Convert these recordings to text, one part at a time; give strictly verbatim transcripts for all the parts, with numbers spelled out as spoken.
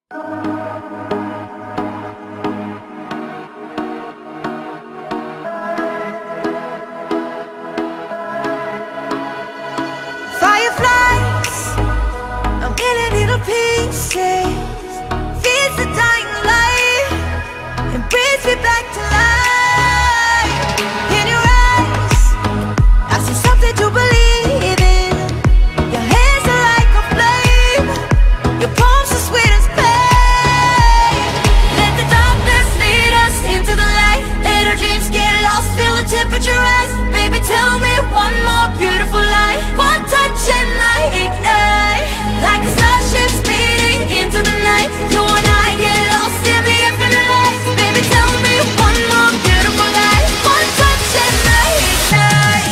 Fireflies, a million little pieces, feeds the dying light and brings me back to life. In your eyes, I see something to believe in. Your hands are like a flame, your palms are sweet as pain. Let the darkness lead us into the light. Let our dreams get lost, feel the temperature rise. Baby, tell me one more beautiful lie. One touch and I ignite, like a starship speeding into the night. You and I get lost in the infinite light. Baby, tell me one more beautiful lie. One touch and I ignite.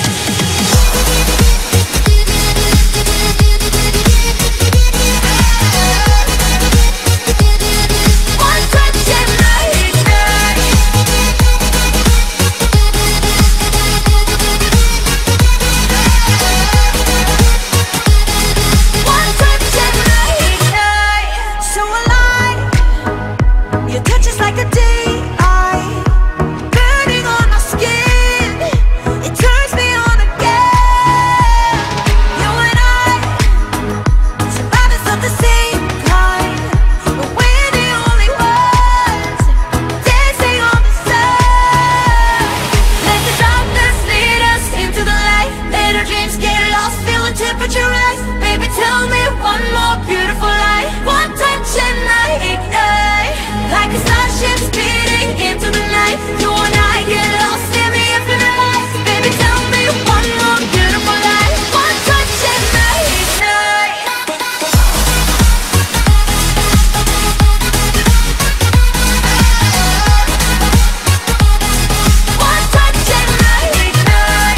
One touch and I ignite. One touch and I ignite. So alive, your touch is like a day eye, burning on my skin. It turns me on again. You and I, survivors of the same kind, but we're the only ones dancing on the side. Let the darkness lead us into the light. Let our dreams get lost, feel the temperature rise. Baby, tell me one more beautiful lie. One touch and I ignite, like a starship speeding into the night. You and I get lost in the infinite light. Baby, tell me one more beautiful lie. One touch and I ignite. One touch and I ignite.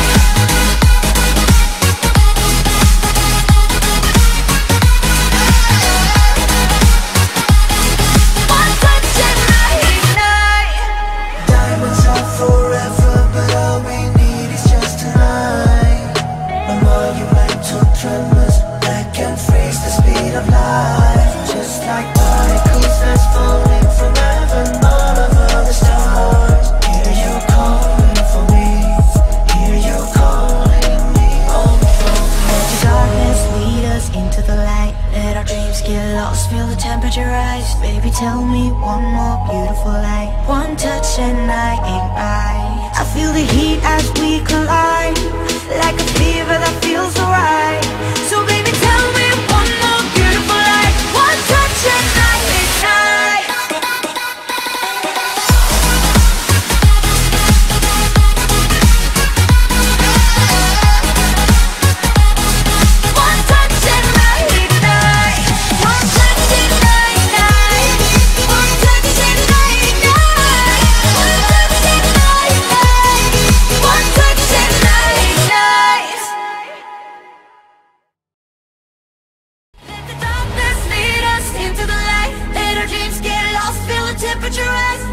One touch and I ignite. Diamonds are forever, but all we need is just tonight. A monumental tremors that can freeze the speed of light. Just like particles that's falling from heaven all over the stars. Hear you calling for me, hear you calling me home from Let the darkness lead us into the light. Let our dreams get lost, feel the temperature rise. Baby, tell me one more beautiful lie. One touch and I ignite. I feel the heat as we collide, like a fever that feels so right. So baby, tell me one more beautiful lie. One touch and I ignite. One touch and I ignite. One touch and I ignite. One touch and I ignite. One touch and I ignite. One touch and I ignite. Let the darkness lead us into the light. Let our dreams get lost, feel the temperature rise.